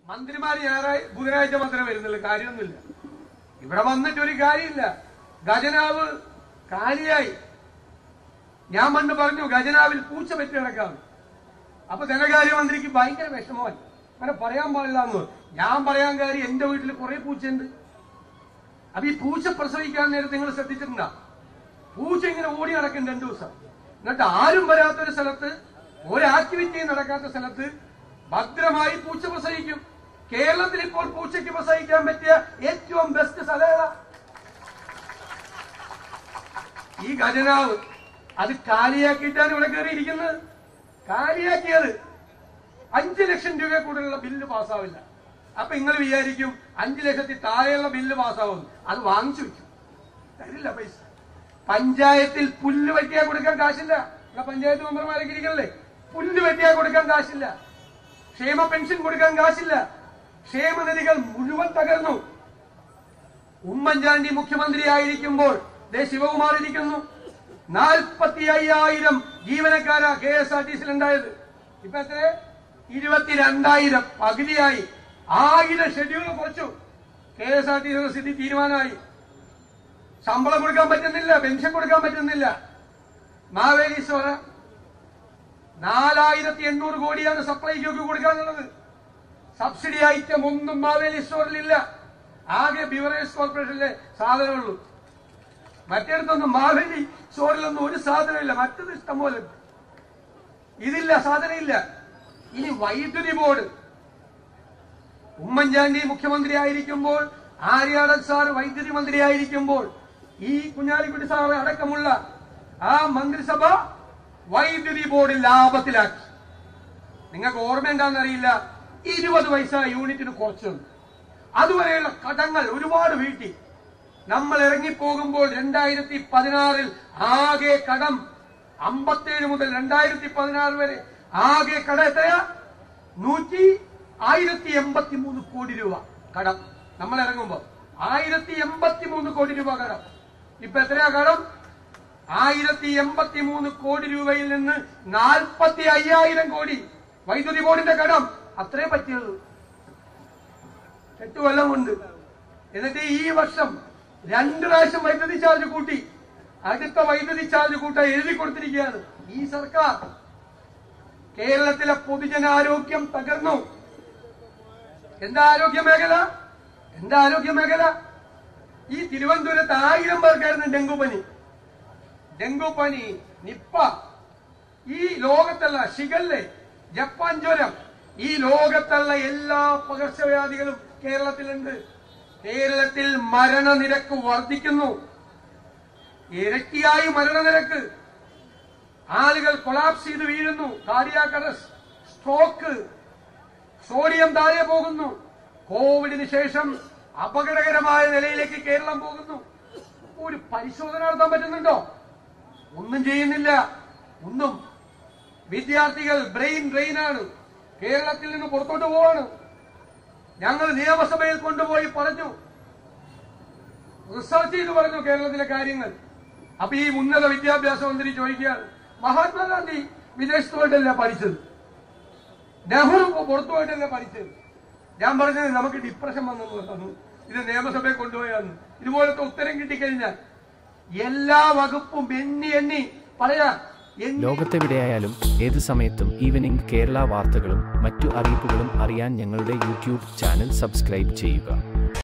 മന്ത്രിമാർ ബുധനാഴ്ച മാത്രമേ വരുന്നുള്ളൂ, കാര്യമൊന്നുമില്ല. ഇവിടെ വന്നിട്ടൊരു കാര്യമില്ല. ഖജനാവ് കാലിയായി. ഞാൻ പണ്ട് പറഞ്ഞു ഖജനാവിൽ പൂച്ച പറ്റി കിടക്കാം. അപ്പൊ ധനകാര്യമന്ത്രിക്ക് ഭയങ്കര വിഷമമായി. അങ്ങനെ പറയാൻ പാടില്ല എന്ന്. ഞാൻ പറയാൻ കാര്യം എന്റെ വീട്ടിൽ കുറെ പൂച്ചയുണ്ട്. അപ്പൊ ഈ പൂച്ച പ്രസവിക്കാൻ നേരത്തെ നിങ്ങൾ ശ്രദ്ധിച്ചിട്ടുണ്ടോ? പൂച്ച ഇങ്ങനെ ഓടി നടക്കും 2 ദിവസം. എന്നിട്ട് ആരും വരാത്തൊരു സ്ഥലത്ത്, ഒരു ആക്ടിവിറ്റിയും നടക്കാത്ത സ്ഥലത്ത് ഭദ്രമായി പൂച്ച പ്രസവിക്കും. കേരളത്തിൽ ഇപ്പോൾ പൂച്ചയ്ക്ക് പ്രസവിക്കാൻ പറ്റിയ ഏറ്റവും ബെസ്റ്റ് സ്ഥലം ഈ ഖജനാവ്. അത് കാലിയാക്കിയിട്ടാണ് ഇവിടെ കയറിയിരിക്കുന്നത്. കാലിയാക്കിയത് 5 ലക്ഷം രൂപ കൂടുതലുള്ള ബില്ല് പാസ്സാവില്ല. അപ്പൊ നിങ്ങൾ വിചാരിക്കും 5 ലക്ഷത്തിൽ താഴെയുള്ള ബില്ല് പാസ്സാവും. അത് വാങ്ങിച്ചു വെക്കും, തരില്ല പൈസ. പഞ്ചായത്തിൽ പുല്ല് വെട്ടിയാൽ കൊടുക്കാൻ കാശില്ല. പഞ്ചായത്ത് മെമ്പർമാരൊക്കെ ഇരിക്കണല്ലേ? പുല്ല് വെട്ടിയാൽ കൊടുക്കാൻ കാശില്ല. ക്ഷേമ പെൻഷൻ കൊടുക്കാൻ കാശില്ല. ക്ഷേമനിധികൾ മുഴുവൻ തകർന്നു. ഉമ്മൻചാണ്ടി മുഖ്യമന്ത്രിയായിരിക്കുമ്പോൾ ശിവകുമാർ ഇരിക്കുന്നു. 45,000 ജീവനക്കാരാ KSRTC ഉണ്ടായത്. ഇപ്പൊ എത്ര? 22,000, പകുതിയായി. 1000 ഷെഡ്യൂൾ കുറച്ചു. KSRTC സ്ഥിതി തീരുമാനമായി. ശമ്പളം കൊടുക്കാൻ പറ്റുന്നില്ല, പെൻഷൻ കൊടുക്കാൻ പറ്റുന്നില്ല. മാവേലി സ്റ്റോർ 4,800 കോടിയാണ് സപ്ലൈകോക്ക് കൊടുക്കാനുള്ളത്. സബ്സിഡി ഐറ്റം ഒന്നും മാവേലി സ്റ്റോറിലില്ല. ആകെ ബിവറേജ് കോർപ്പറേഷനിലെ സാധനമുള്ളൂ. മറ്റേടത്തൊന്നും മാവേലി സ്റ്റോറിലൊന്നും ഒരു സാധനമില്ല. മറ്റത് ഇഷ്ടംപോലെ. ഇതില്ല, സാധനമില്ല. ഇനി വൈദ്യുതി ബോർഡ്. ഉമ്മൻചാണ്ടി മുഖ്യമന്ത്രിയായിരിക്കുമ്പോൾ, ആര്യാടൻ സാർ വൈദ്യുതി മന്ത്രിയായിരിക്കുമ്പോൾ, ഈ കുഞ്ഞാലിക്കുട്ടി സാറ് അടക്കമുള്ള ആ മന്ത്രിസഭ വൈദ്യുതി ബോർഡ് ലാഭത്തിലാക്കി. നിങ്ങൾക്ക് ഓർമ്മ എന്താണെന്നറിയില്ല, 20 പൈസ യൂണിറ്റിന് കുറച്ചു. അതുവരെയുള്ള കടങ്ങൾ ഒരുപാട് വീട്ടി. നമ്മൾ ഇറങ്ങിപ്പോകുമ്പോൾ 2016 ആകെ കടം 57 മുതൽ 2016 വരെ ആകെ കട എത്രയാ? 1,083 കോടി രൂപ കടം. നമ്മൾ ഇറങ്ങുമ്പോ 1,083 കോടി രൂപ കടം. ഇപ്പൊ എത്രയാ കടം? 1,083 കോടി രൂപയിൽ നിന്ന് 45,000 കോടി വൈദ്യുതി ബോർഡിന്റെ കടം. അത്രേ പറ്റിയുള്ളൂ. 8 കൊല്ലം കൊണ്ട്. എന്നിട്ട് ഈ വർഷം 2 പ്രാവശ്യം വൈദ്യുതി ചാർജ് കൂട്ടി. അടുത്ത വൈദ്യുതി ചാർജ് കൂട്ടാൻ എഴുതി കൊടുത്തിരിക്കുകയാണ് ഈ സർക്കാർ. കേരളത്തിലെ പൊതുജനാരോഗ്യം തകർന്നു. എന്താ ആരോഗ്യ മേഖല? ഈ തിരുവനന്തപുരത്ത് 1000 പേർക്കായിരുന്നു ഡെങ്കുപനി, നിപ്പ. ഈ ലോകത്തുള്ള ഷിഗല്ല, ജപ്പാൻ ജ്വരം, ഈ ലോകത്തുള്ള എല്ലാ പകർച്ചവ്യാധികളും കേരളത്തിലുണ്ട്. കേരളത്തിൽ മരണനിരക്ക് വർദ്ധിക്കുന്നു. ഇരട്ടിയായി മരണനിരക്ക്. ആളുകൾ കൊളാപ്സ് ചെയ്ത് വീഴുന്നു. കാർഡിയാക് അറസ്റ്റ്, സ്ട്രോക്ക്, സോഡിയം താഴെ പോകുന്നു. കോവിഡിന് ശേഷം അപകടകരമായ നിലയിലേക്ക് കേരളം പോകുന്നു. ഒരു പരിശോധന നടത്താൻ പറ്റുന്നുണ്ടോ? ഒന്നും ചെയ്യുന്നില്ല. ഒന്നും. വിദ്യാർത്ഥികൾ ബ്രെയിൻ ഡ്രെയിനാണ്. കേരളത്തിൽ നിന്ന് പുറത്തോട്ട് പോവാണ്. ഞങ്ങൾ നിയമസഭയിൽ കൊണ്ടുപോയി പറഞ്ഞു, റിസർച്ച് ചെയ്ത് പറഞ്ഞു കേരളത്തിലെ കാര്യങ്ങൾ. അപ്പൊ ഈ ഉന്നത വിദ്യാഭ്യാസ മന്ത്രി ചോദിക്കുകയാണ്, മഹാത്മാഗാന്ധി വിദേശത്ത് പോയിട്ടല്ല പഠിച്ചത്, നെഹ്റു പുറത്തു പോയിട്ടല്ല പഠിച്ചത്. ഞാൻ പറഞ്ഞത് നമുക്ക് ഡിപ്രഷൻ വന്നെന്ന് പറഞ്ഞു. ഇത് നിയമസഭയെ കൊണ്ടുപോയാന്ന്. ഇതുപോലത്തെ ഉത്തരം കിട്ടിക്കഴിഞ്ഞാൽ എല്ലാ വകുപ്പും എണ്ണി പറയാ. ലോകത്തെവിടെയായാലും ഏത് സമയത്തും ഈവനിംഗ് കേരള വാർത്തകളും മറ്റു അറിയിപ്പുകളും അറിയാൻ ഞങ്ങളുടെ യൂട്യൂബ് ചാനൽ സബ്സ്ക്രൈബ് ചെയ്യുക.